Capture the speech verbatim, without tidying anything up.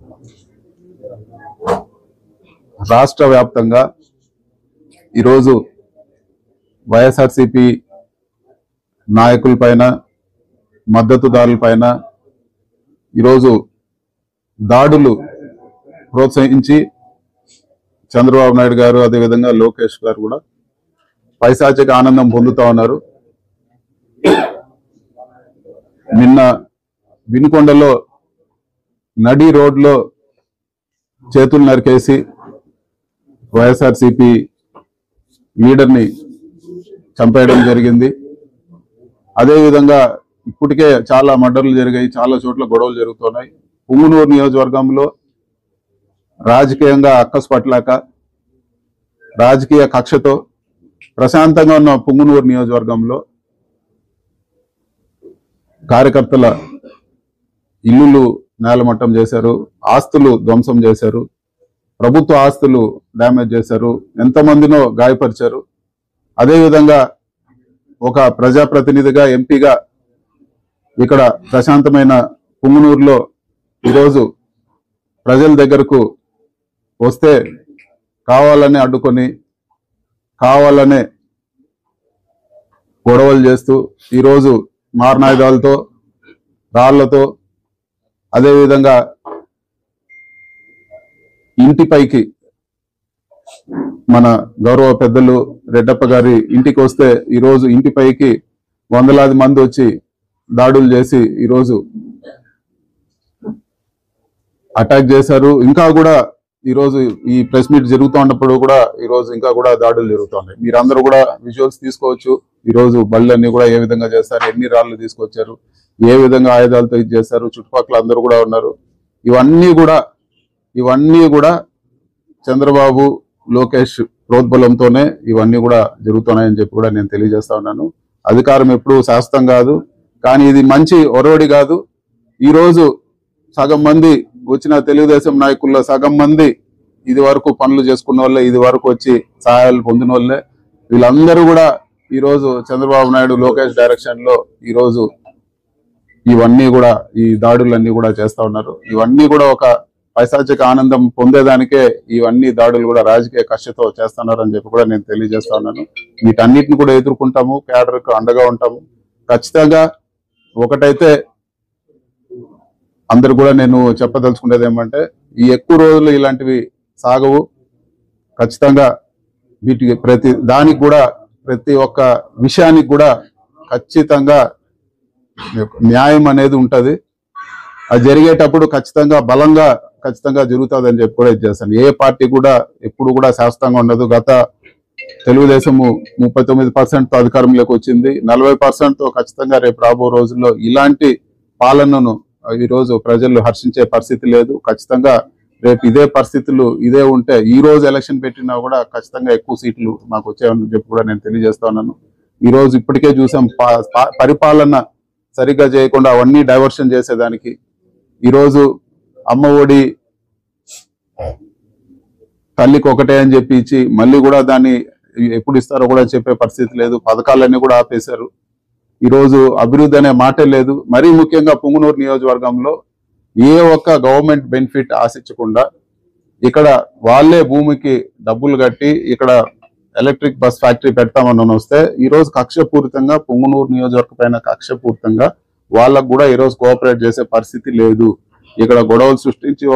రాష్ట్ర వ్యాప్తంగా ఈరోజు వైఎస్ఆర్సీపీ నాయకులపైన మద్దతుదారులపైన ఈరోజు దాడులు ప్రోత్సహించి చంద్రబాబు నాయుడు గారు అదేవిధంగా లోకేష్ గారు కూడా పైశాచిక ఆనందం పొందుతా ఉన్నారు. నిన్న వినుకొండలో నడి రోడ్లో చేతులు నరికేసి వైఎస్ఆర్సీపీ లీడర్ని చంపేయడం జరిగింది. అదేవిధంగా ఇప్పటికే చాలా మర్డర్లు జరిగాయి, చాలా చోట్ల గొడవలు జరుగుతున్నాయి. పుంగనూరు నియోజకవర్గంలో రాజకీయంగా అక్కసు పట్టలేక రాజకీయ కక్షతో ప్రశాంతంగా ఉన్న పుంగనూరు నియోజకవర్గంలో కార్యకర్తల ఇల్లులు నేలమట్టం చేశారు, ఆస్తులు ధ్వంసం చేశారు, ప్రభుత్వ ఆస్తులు డ్యామేజ్ చేశారు, ఎంతమందినో గాయపరిచారు. అదేవిధంగా ఒక ప్రజాప్రతినిధిగా ఎంపీగా ఇక్కడ ప్రశాంతమైన పుంగనూరులో ఈరోజు ప్రజల దగ్గరకు వస్తే కావాలనే అడ్డుకొని కావాలనే గొడవలు చేస్తూ ఈరోజు మారణాయుధాలతో రాళ్లతో అదేవిధంగా ఇంటిపైకి మన గౌరవ పెద్దలు రెడ్డప్ప గారి ఇంటికి వస్తే ఈరోజు ఇంటిపైకి వందలాది మంది వచ్చి దాడులు చేసి ఈరోజు అటాక్ చేశారు. ఇంకా కూడా ఈరోజు ఈ ప్రెస్ మీట్ జరుగుతూ ఉన్నప్పుడు కూడా ఈరోజు ఇంకా కూడా దాడులు జరుగుతున్నాయి. మీరందరూ కూడా విజువల్స్ తీసుకోవచ్చు. ఈరోజు బళ్ళన్నీ కూడా ఏ విధంగా చేస్తారు, ఎన్ని రాళ్ళు తీసుకొచ్చారు, ఏ విధంగా ఆయుధాలతో ఇది చేశారు, చుట్టుపక్కల అందరూ కూడా ఉన్నారు. ఇవన్నీ కూడా ఇవన్నీ కూడా చంద్రబాబు లోకేష్ ప్రోద్బలంతోనే ఇవన్నీ కూడా జరుగుతున్నాయని చెప్పి కూడా నేను తెలియజేస్తా ఉన్నాను. అధికారం ఎప్పుడు శాశ్వతం కాదు, కానీ ఇది మంచి ఒరవడి కాదు. ఈరోజు సగం మంది వచ్చిన తెలుగుదేశం నాయకుల్లో సగం మంది ఇది వరకు పనులు చేసుకున్న వాళ్ళే, ఇది వరకు వచ్చి సహాయాలు పొందిన వాళ్ళే. వీళ్ళందరూ కూడా ఈరోజు చంద్రబాబు నాయుడు లోకేష్ డైరెక్షన్ లో ఈరోజు ఇవన్నీ కూడా ఈ దాడులన్నీ కూడా చేస్తా ఉన్నారు. ఇవన్నీ కూడా ఒక పైశాచిక ఆనందం పొందేదానికే ఇవన్నీ దాడులు కూడా రాజకీయ కక్షతో చేస్తున్నారు అని చెప్పి కూడా నేను తెలియజేస్తా ఉన్నాను. వీటన్నిటిని కూడా ఎదుర్కొంటాము, క్యాడర్కు అండగా ఉంటాము. ఖచ్చితంగా ఒకటైతే అందరు కూడా నేను చెప్పదలుచుకునేది ఏమంటే, ఈ ఎక్కువ రోజులు ఇలాంటివి సాగవు. ఖచ్చితంగా వీటికి ప్రతి దానికి కూడా ప్రతి ఒక్క విషయానికి కూడా ఖచ్చితంగా న్యాయం అనేది ఉంటది. అది జరిగేటప్పుడు ఖచ్చితంగా బలంగా ఖచ్చితంగా జరుగుతుంది అని చెప్పి కూడా ఇది చేస్తాను. ఏ పార్టీ కూడా ఎప్పుడు కూడా శాశ్వతంగా ఉండదు. గత తెలుగుదేశము ముప్పై తొమ్మిది పర్సెంట్ తో అధికారంలోకి వచ్చింది. నలభై పర్సెంట్ తో ఖచ్చితంగా రేపు రాబో రోజుల్లో ఇలాంటి పాలనను ఈ రోజు ప్రజలు హర్షించే పరిస్థితి లేదు. ఖచ్చితంగా రేపు ఇదే పరిస్థితులు ఇదే ఉంటే ఈ రోజు ఎలక్షన్ పెట్టినా కూడా ఖచ్చితంగా ఎక్కువ సీట్లు మాకు వచ్చాయని చెప్పి కూడా నేను తెలియజేస్తా ఉన్నాను. ఈ రోజు ఇప్పటికే చూసాం పరిపాలన సరిగ్గా చేయకుండా అవన్నీ డైవర్షన్ చేసేదానికి ఈరోజు అమ్మ ఒడి తల్లికి ఒకటే అని చెప్పి ఇచ్చి మళ్ళీ కూడా దాన్ని ఎప్పుడు ఇస్తారో కూడా చెప్పే పరిస్థితి లేదు. పథకాలన్నీ కూడా ఆపేశారు. ఈరోజు అభివృద్ధి అనే మాటే లేదు. మరీ ముఖ్యంగా పుంగనూరు నియోజకవర్గంలో ఏ ఒక్క గవర్నమెంట్ బెనిఫిట్ ఆశించకుండా ఇక్కడ వాళ్ళే భూమికి డబ్బులు కట్టి ఇక్కడ ఎలక్ట్రిక్ బస్ ఫ్యాక్టరీ పెడతామని వస్తే ఈరోజు కక్షపూరితంగా పుంగనూరు నియోజకవర్గ పైన కక్షపూరితంగా వాళ్ళకు కూడా ఈరోజు కోఆపరేట్ చేసే పరిస్థితి లేదు. ఇక్కడ గొడవలు సృష్టించి